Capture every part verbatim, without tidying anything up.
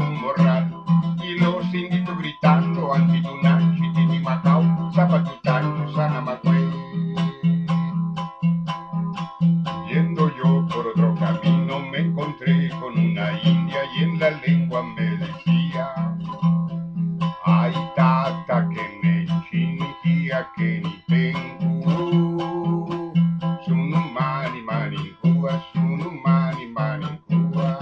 un morral y los inditos gritando Antitunanchi, Titimacao, Zapatutancho, Sanamagüey. Yendo yo por otro camino me encontré con una india y en la lengua me decía: ay tata que me chinijía que ni tengo sunu mani mani cua, sunu mani mani cua.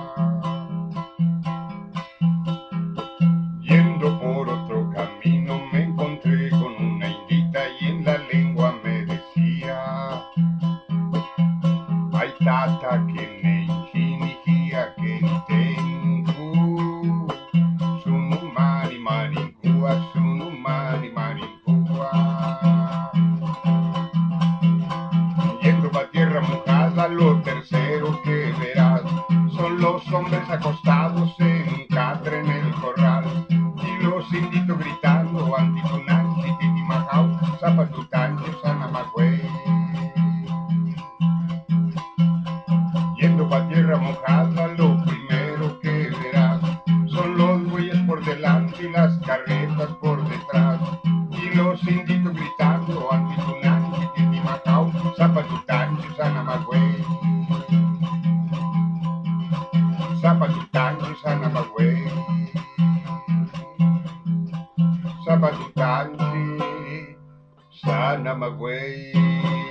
Yendo por otro camino me encontré con una indita y en la lengua me decía: ay tata que me chinijía que ni tengo sunu mani mani cua, sunu mani mani cua. Yendo pa' tierra mojada, lo tercero que verás son los hombres acostados en un catre en el corral y los inditos gritando Antitunanchi, Titimacao, Zapatutancho, Sanamagüey. Yendo pa' tierra mojada, lo primero que verás son los bueyes por delante y las carretas por detrás y los inditos gritando Antitunanchi, Titimacao, Zapatutancho, Sanamagüey. Zapatutancho, Sanamagüey. Zapatutanchi, Sanamagüey.